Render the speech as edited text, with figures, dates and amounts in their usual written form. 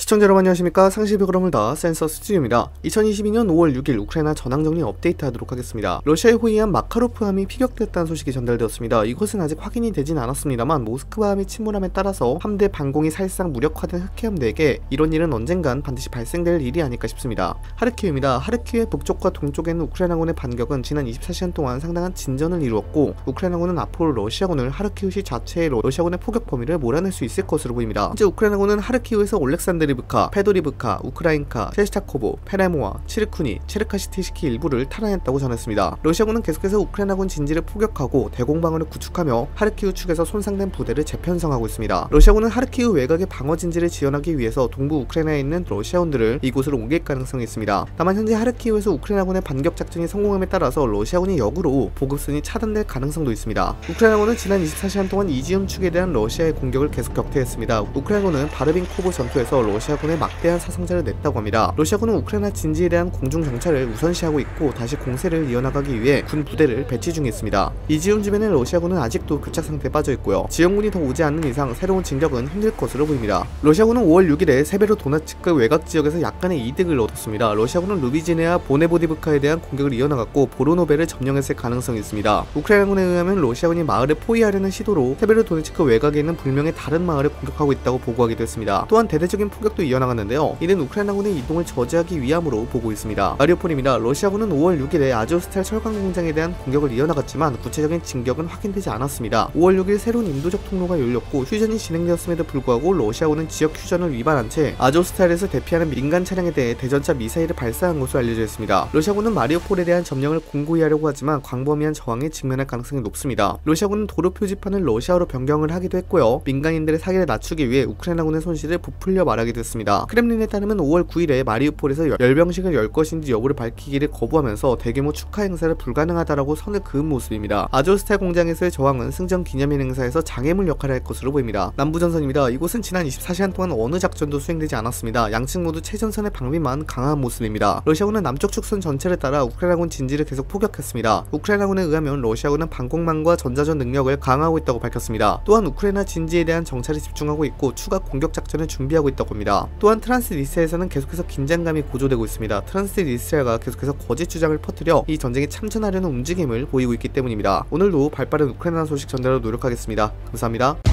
시청자 여러분 안녕하십니까. 상시 비그럼을 다 센서 스튜디오입니다. 2022년 5월 6일 우크라이나 전황정리 업데이트 하도록 하겠습니다. 러시아에 호위한 마카로프함이 피격됐다는 소식이 전달되었습니다. 이것은 아직 확인이 되진 않았습니다만 모스크바함이 침몰함에 따라서 함대 반공이 사실상 무력화된 흑해함 4개, 이런 일은 언젠간 반드시 발생될 일이 아닐까 싶습니다. 하르키우입니다. 하르키우의 북쪽과 동쪽에 있는 우크라이나군의 반격은 지난 24시간 동안 상당한 진전을 이루었고, 우크라이나군은 앞으로 러시아군을 하르키우시 자체의 러시아군의 포격 범위를 몰아낼 수 있을 것으로 보입니다. 현재 우크라이나군은 하르키우에서 올렉산드리브카, 페도리브카, 우크라인카, 셰스타코보, 페레모아, 치르쿠니, 체르카시티시키 일부를 탈환했다고 전했습니다. 러시아군은 계속해서 우크라이나군 진지를 포격하고 대공방어를 구축하며 하르키우 측에서 손상된 부대를 재편성하고 있습니다. 러시아군은 하르키우 외곽의 방어 진지를 지원하기 위해서 동부 우크라이나에 있는 러시아군들을 이곳으로 옮길 가능성이 있습니다. 다만 현재 하르키우에서 우크라이나군의 반격 작전이 성공함에 따라서 러시아군이 역으로 보급선이 차단될 가능성도 있습니다. 우크라이나군은 지난 24시간 동안 이지움 측에 대한 러시아의 공격을 계속 격퇴했습니다. 우크라이나군은 바르빈코브 전투에서 러시아군의 막대한 사상자를 냈다고 합니다. 러시아군은 우크라이나 진지에 대한 공중 정찰을 우선시하고 있고 다시 공세를 이어나가기 위해 군 부대를 배치 중에 있습니다. 이지움 주변의 러시아군은 아직도 교착 상태에 빠져 있고요. 지원군이 더 오지 않는 이상 새로운 진격은 힘들 것으로 보입니다. 러시아군은 5월 6일에 세베로도네츠크 외곽 지역에서 약간의 이득을 얻었습니다. 러시아군은 루비지네와 보네보디브카에 대한 공격을 이어나갔고 보로노베를 점령했을 가능성이 있습니다. 우크라이나군에 의하면 러시아군이 마을을 포위하려는 시도로 세베로도네츠크 외곽에 있는 불명의 다른 마을을 공격하고 있다고 보고하기도 했습니다. 또한 대대적인 포격도 이어나갔는데요. 이는 우크라이나군의 이동을 저지하기 위함으로 보고 있습니다. 마리오폴입니다. 러시아군은 5월 6일에 아조스탈 철강 공장에 대한 공격을 이어나갔지만 구체적인 진격은 확인되지 않았습니다. 5월 6일 새로운 인도적 통로가 열렸고 휴전이 진행되었음에도 불구하고 러시아군은 지역 휴전을 위반한 채 아조스탈에서 대피하는 민간 차량에 대해 대전차 미사일을 발사한 것으로 알려져 있습니다. 러시아군은 마리오폴에 대한 점령을 공고히 하려고 하지만 광범위한 저항에 직면할 가능성이 높습니다. 러시아군은 도로 표지판을 러시아어로 변경을 하기도 했고요. 민간인들의 사기를 낮추기 위해 우크라이나군의 손실을 부풀려 말하기도 했습니다. 크렘린에 따르면 5월 9일에 마리우폴에서 열병식을 열 것인지 여부를 밝히기를 거부하면서 대규모 축하 행사를 불가능하다라고 선을 그은 모습입니다. 아조스탈 공장에서의 저항은 승전 기념일 행사에서 장애물 역할을 할 것으로 보입니다. 남부전선입니다. 이곳은 지난 24시간 동안 어느 작전도 수행되지 않았습니다. 양측 모두 최전선의 방비만 강한 모습입니다. 러시아군은 남쪽 축선 전체를 따라 우크라이나군 진지를 계속 포격했습니다. 우크라이나군에 의하면 러시아군은 방공망과 전자전 능력을 강화하고 있다고 밝혔습니다. 또한 우크라이나 진지에 대한 정찰에 집중하고 있고 추가 공격 작전을 준비하고 있다고 합니다. 또한 트란스니스트리아에서는 계속해서 긴장감이 고조되고 있습니다. 트란스니스트리아가 계속해서 거짓 주장을 퍼뜨려 이 전쟁에 참전하려는 움직임을 보이고 있기 때문입니다. 오늘도 발빠른 우크라이나 소식 전달로 노력하겠습니다. 감사합니다.